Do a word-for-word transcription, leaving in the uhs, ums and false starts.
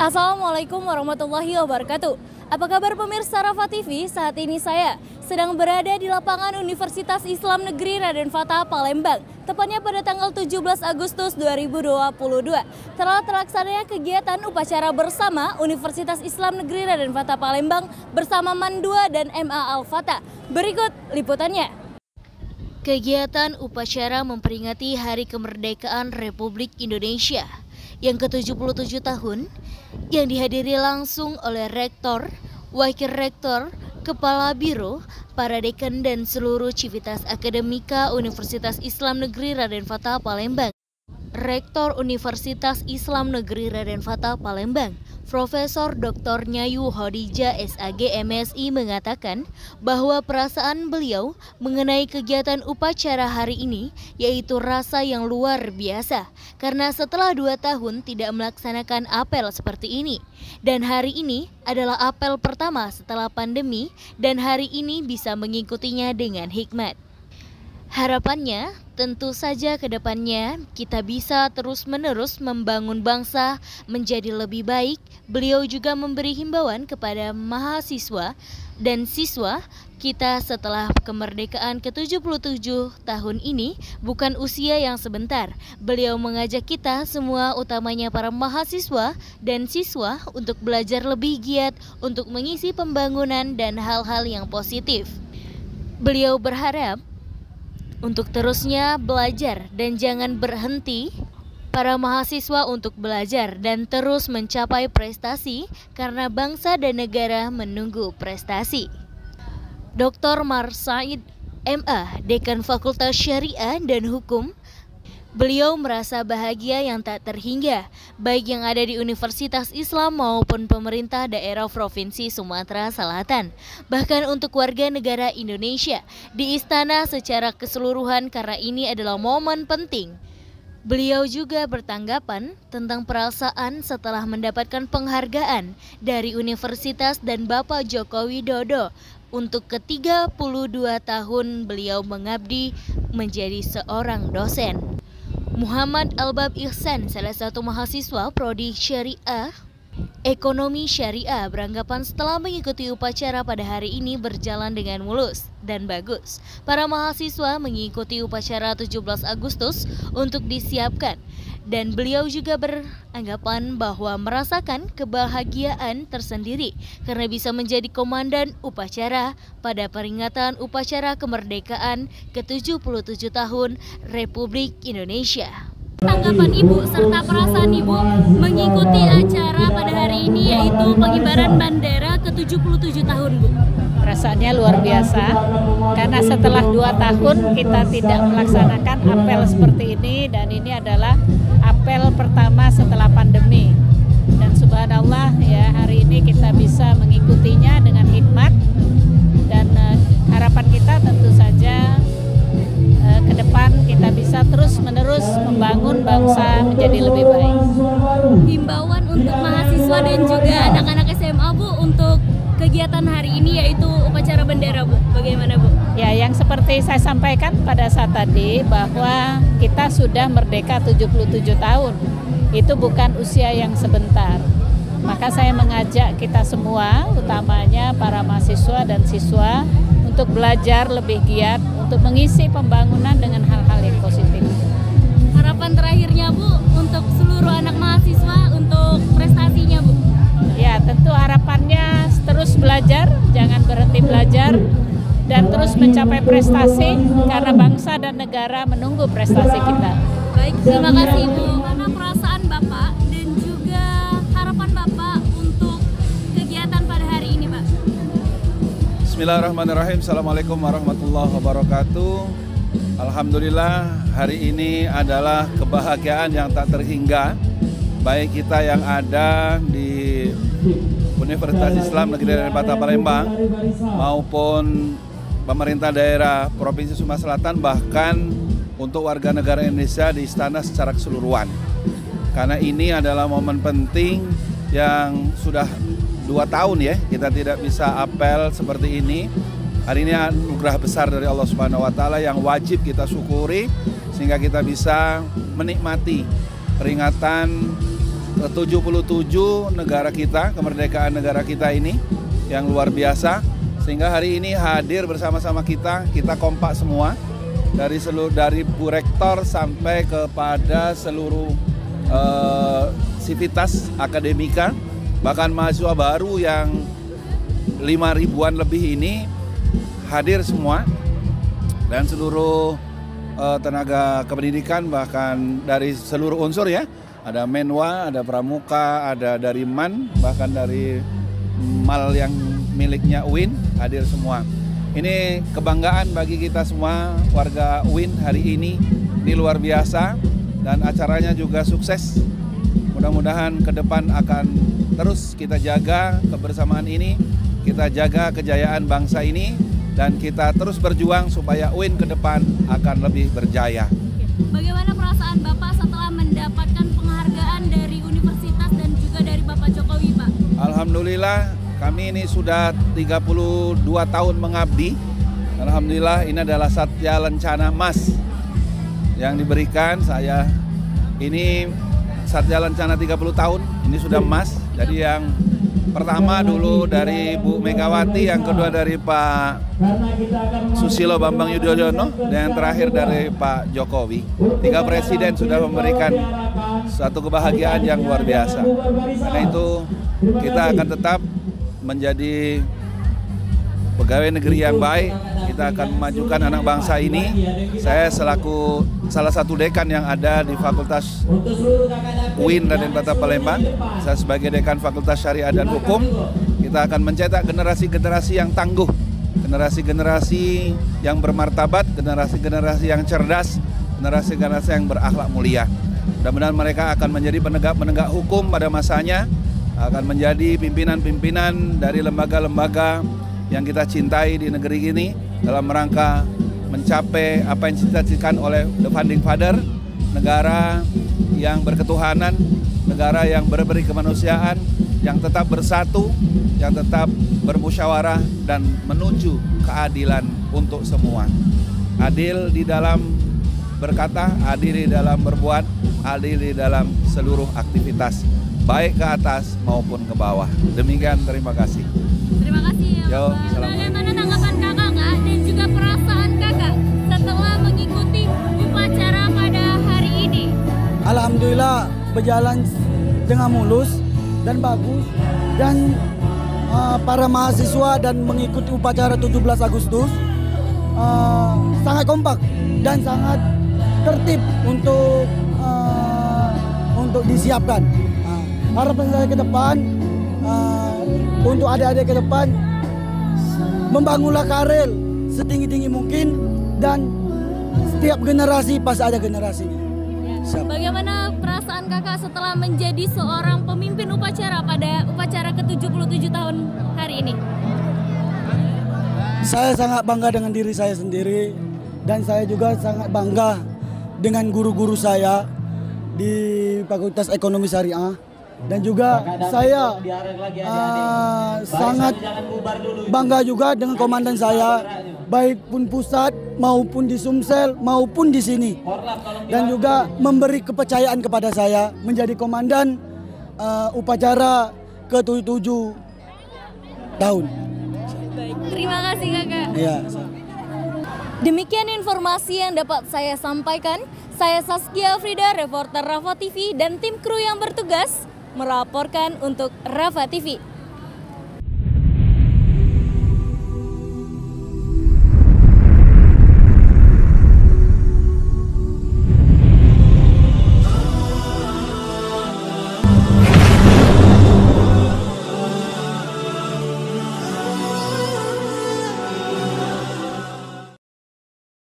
Assalamualaikum warahmatullahi wabarakatuh. Apa kabar pemirsa Rafa T V? Saat ini saya sedang berada di lapangan Universitas Islam Negeri Raden Fatah Palembang. Tepatnya pada tanggal tujuh belas Agustus dua ribu dua puluh dua telah terlaksananya kegiatan upacara bersama Universitas Islam Negeri Raden Fatah Palembang bersama MAN dua dan M A Al-Fatah. Berikut liputannya. Kegiatan upacara memperingati Hari Kemerdekaan Republik Indonesia yang ke tujuh puluh tujuh tahun yang dihadiri langsung oleh Rektor, Wakil Rektor, Kepala Biro, para dekan dan seluruh civitas akademika Universitas Islam Negeri Raden Fatah Palembang. Rektor Universitas Islam Negeri Raden Fatah Palembang, Profesor Doktor Nyayu Hodijah S A G M Si mengatakan bahwa perasaan beliau mengenai kegiatan upacara hari ini yaitu rasa yang luar biasa karena setelah dua tahun tidak melaksanakan apel seperti ini dan hari ini adalah apel pertama setelah pandemi dan hari ini bisa mengikutinya dengan hikmat. Harapannya tentu saja ke depannya kita bisa terus-menerus membangun bangsa menjadi lebih baik. Beliau juga memberi himbauan kepada mahasiswa dan siswa kita setelah kemerdekaan ke tujuh puluh tujuh tahun ini bukan usia yang sebentar. Beliau mengajak kita semua utamanya para mahasiswa dan siswa untuk belajar lebih giat untuk mengisi pembangunan dan hal-hal yang positif. Beliau berharap untuk terusnya belajar dan jangan berhenti para mahasiswa untuk belajar dan terus mencapai prestasi karena bangsa dan negara menunggu prestasi. Doktor Mar Said M A, Dekan Fakultas Syariah dan Hukum, beliau merasa bahagia yang tak terhingga, baik yang ada di Universitas Islam maupun pemerintah daerah Provinsi Sumatera Selatan, bahkan untuk warga negara Indonesia di istana secara keseluruhan karena ini adalah momen penting. Beliau juga bertanggapan tentang perasaan setelah mendapatkan penghargaan dari universitas dan Bapak Joko Widodo untuk ke tiga puluh dua tahun beliau mengabdi menjadi seorang dosen. Muhammad Albab Ihsan, salah satu mahasiswa Prodi Syariah Ekonomi Syariah, beranggapan setelah mengikuti upacara pada hari ini berjalan dengan mulus dan bagus. Para mahasiswa mengikuti upacara tujuh belas Agustus untuk disiapkan dan beliau juga beranggapan bahwa merasakan kebahagiaan tersendiri karena bisa menjadi komandan upacara pada peringatan upacara kemerdekaan ke tujuh puluh tujuh tahun Republik Indonesia. Tanggapan Ibu serta perasaan Ibu mengikuti acara pada hari ini yaitu pengibaran bendera ke tujuh puluh tujuh tahun, Bu. Perasaannya luar biasa karena setelah dua tahun kita tidak melaksanakan apel seperti ini dan ini adalah apel pertama setelah pandemi. Dan subhanallah ya, hari ini kita bisa mengikutinya dengan hikmat dan uh, harapan kita tentu saja uh, ke depan kita bisa terus-menerus membangun bangsa menjadi lebih baik. Himbauan untuk mahasiswa dan juga anak-anak S M A, Bu, untuk kegiatan hari ini yaitu upacara bendera, Bu. Bagaimana, Bu? Ya, yang seperti saya sampaikan pada saat tadi bahwa kita sudah merdeka tujuh puluh tujuh tahun. Itu bukan usia yang sebentar. Maka saya mengajak kita semua, utamanya para mahasiswa dan siswa, untuk belajar lebih giat, untuk mengisi pembangunan dengan hal-hal yang positif. Harapan terakhirnya, Bu, untuk seluruh anak mahasiswa untuk prestasinya, Bu? Ya, tentu harapannya terus belajar, jangan berhenti belajar, dan terus mencapai prestasi karena bangsa dan negara menunggu prestasi kita. Baik, terima kasih, Bu. Mana perasaan Bapak dan juga harapan Bapak untuk kegiatan pada hari ini, Pak? Bismillahirrahmanirrahim. Assalamualaikum warahmatullahi wabarakatuh. Alhamdulillah, hari ini adalah kebahagiaan yang tak terhingga baik kita yang ada di Universitas Islam Negeri Raden Fatah Palembang maupun pemerintah daerah Provinsi Sumatera Selatan, bahkan untuk warga negara Indonesia di istana secara keseluruhan. Karena ini adalah momen penting yang sudah dua tahun ya kita tidak bisa apel seperti ini. Hari ini anugerah besar dari Allah Subhanahu Wa Taala yang wajib kita syukuri sehingga kita bisa menikmati peringatan ke tujuh puluh tujuh negara kita, kemerdekaan negara kita ini yang luar biasa. Sehingga hari ini hadir bersama-sama kita, kita kompak semua dari seluruh dari Bu Rektor sampai kepada seluruh uh, sivitas akademika, bahkan mahasiswa baru yang lima ribuan lebih ini hadir semua, dan seluruh uh, tenaga kependidikan bahkan dari seluruh unsur ya, ada Menwa, ada Pramuka, ada dari M A N, bahkan dari Mal yang miliknya U I N hadir semua. Ini kebanggaan bagi kita semua warga U I N hari ini, ini luar biasa dan acaranya juga sukses. Mudah-mudahan ke depan akan terus kita jaga kebersamaan ini, kita jaga kejayaan bangsa ini, dan kita terus berjuang supaya U I N ke depan akan lebih berjaya. Bagaimana perasaan Bapak setelah mendapatkan penghargaan dari universitas dan juga dari Bapak Jokowi, Pak? Alhamdulillah, kami ini sudah tiga puluh dua tahun mengabdi. Alhamdulillah, ini adalah Satya Lencana Emas yang diberikan saya. Ini Satya Lencana tiga puluh tahun, ini sudah emas. Jadi yang pertama dulu dari Bu Megawati, yang kedua dari Pak Susilo Bambang Yudhoyono, dan yang terakhir dari Pak Jokowi. Tiga presiden sudah memberikan suatu kebahagiaan yang luar biasa. Karena itu kita akan tetap menjadi pegawai negeri yang baik, kita akan memajukan anak bangsa ini. Saya selaku salah satu dekan yang ada di Fakultas U I N Raden Fatah Palembang, saya sebagai dekan Fakultas Syariah dan Hukum, kita akan mencetak generasi-generasi yang tangguh, generasi-generasi yang bermartabat, generasi-generasi yang cerdas, generasi-generasi yang berakhlak mulia. Mudah-mudahan mereka akan menjadi penegak-penegak hukum pada masanya, akan menjadi pimpinan-pimpinan dari lembaga-lembaga yang kita cintai di negeri ini dalam rangka mencapai apa yang dicita-citakan oleh The Founding Father, negara yang berketuhanan, negara yang berberi kemanusiaan, yang tetap bersatu, yang tetap bermusyawarah dan menuju keadilan untuk semua. Adil di dalam berkata, adil di dalam berbuat, adil di dalam seluruh aktivitas, baik ke atas maupun ke bawah. Demikian, terima kasih. Terima kasih ya, Yo, Bapak. Bagaimana tanggapan kakak kak dan juga perasaan kakak setelah mengikuti upacara pada hari ini? Alhamdulillah berjalan dengan mulus dan bagus, dan uh, para mahasiswa dan mengikuti upacara tujuh belas Agustus uh, sangat kompak dan sangat tertib untuk uh, untuk disiapkan. Uh, harapan saya ke depan, uh, untuk adik-adik ke depan, membangunlah karir setinggi-tinggi mungkin, dan setiap generasi pasti ada generasinya. Siap. Bagaimana perasaan kakak setelah menjadi seorang pemimpin upacara pada upacara ke tujuh puluh tujuh tahun hari ini? Saya sangat bangga dengan diri saya sendiri, dan saya juga sangat bangga dengan guru-guru saya di Fakultas Ekonomi Syariah. Dan juga saya uh, sangat bangga juga dengan komandan saya, baik pun pusat maupun di Sumsel maupun di sini, dan juga memberi kepercayaan kepada saya menjadi komandan uh, upacara ke tujuh puluh tujuh tahun. Baik, terima kasih kakak. Ya. Demikian informasi yang dapat saya sampaikan. Saya Saskia Frida, reporter Rafa T V, dan tim kru yang bertugas melaporkan untuk Rafa T V.